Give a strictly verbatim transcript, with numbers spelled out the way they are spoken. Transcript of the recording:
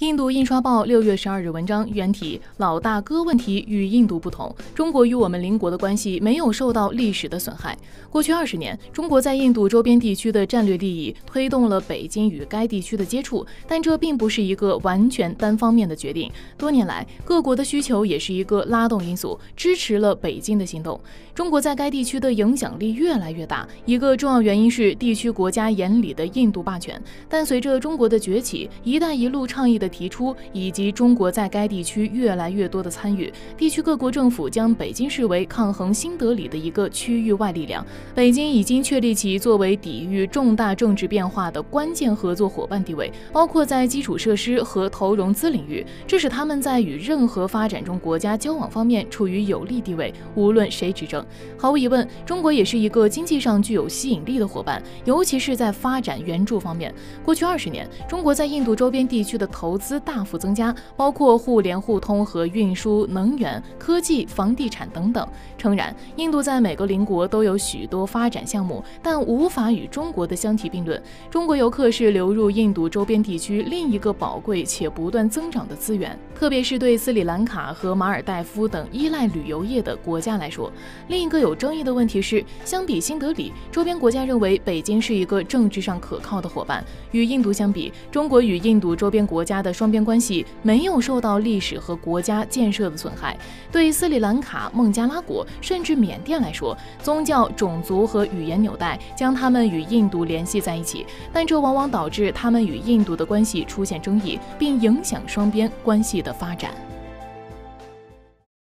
印度印刷报六月十二日文章，原题：老大哥问题与印度不同，中国与我们邻国的关系没有受到历史的损害。过去二十年，中国在印度周边地区的战略利益推动了北京与该地区的接触，但这并不是一个完全单方面的决定。多年来，各国的需求也是一个拉动因素，支持了北京的行动。中国在该地区的影响力越来越大，一个重要原因是地区国家眼里的印度霸权。但随着中国的崛起，一带一路倡议的提出，以及中国在该地区越来越多的参与，地区各国政府将北京视为抗衡新德里的一个区域外力量。北京已经确立其作为抵御重大政治变化的关键合作伙伴地位，包括在基础设施和投融资领域，这使他们在与任何发展中国家交往方面处于有利地位，无论谁执政。毫无疑问，中国也是一个经济上具有吸引力的伙伴，尤其是在发展援助方面。过去二十年，中国在印度周边地区的投资大幅增加，包括互联互通和运输、能源、科技、房地产等等。诚然，印度在每个邻国都有许多发展项目，但无法与中国的相提并论。中国游客是流入印度周边地区另一个宝贵且不断增长的资源，特别是对斯里兰卡和马尔代夫等依赖旅游业的国家来说。另一个有争议的问题是，相比新德里，周边国家认为北京是一个政治上可靠的伙伴。与印度相比，中国与印度周边国家的双边关系没有受到历史和国家建设的损害。对斯里兰卡、孟加拉国甚至缅甸来说，宗教、种族和语言纽带将他们与印度联系在一起，但这往往导致他们与印度的关系出现争议，并影响双边关系的发展。